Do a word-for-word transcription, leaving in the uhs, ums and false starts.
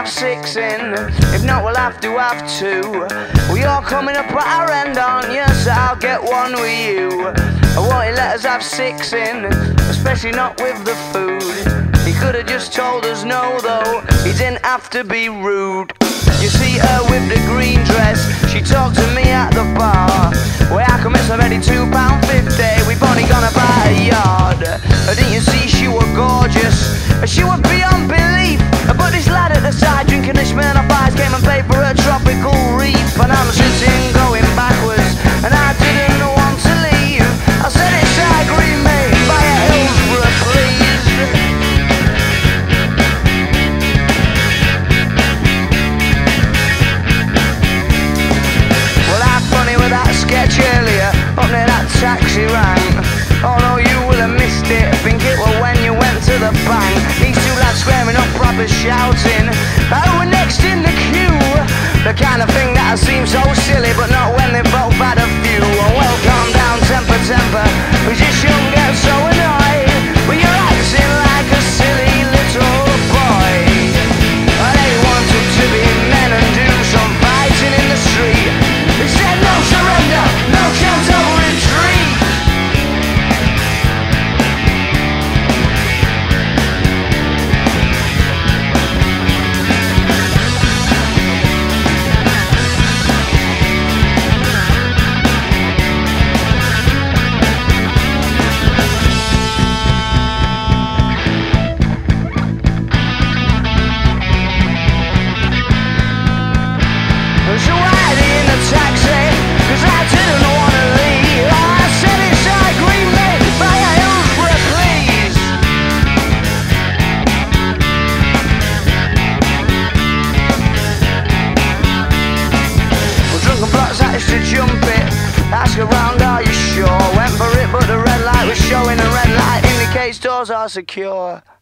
have six in. If not, we'll have to have two. Well, you're coming up at our end, aren't you? So I'll get one with you. I won't let us have six in, especially not with the food. He could have just told us no, though. He didn't have to be rude. You see her with the green dress, she talked to me at the bar. Well, how come it's already two pound fifty? We've only gone about a yard. Didn't you see she was gorgeous? She was beyond belief. But this lad at the side drinking the Smirnoff Ice came and paid for a tropical reef. And I'm sitting going backwards, and I didn't want to leave. I said it's I agree, mate, buy a Hillsborough, please. Well, I had funny with that sketch earlier, up near that taxi rank. Although you will have missed it, I think it was when you went to the bank. These two lads squaring up, proper shouting. Oh, we're next in the queue. The kind of thing that seems so silly, but not when they both had a few. Well, calm down, temper, temper, we just shouldn't get so annoyed. But you're acting like a silly little boy. Well, they wanted to be men and do some fighting in the street. They said no surrender, no chance of retreat. So I in a taxi, cause I didn't wanna leave. I said it's I agree, mate, buy a Hillsborough, please. Well, drunken blocks managed to jump it. Ask around, are you sure? Went for it, but the red light was showing. The red light indicates doors are secure.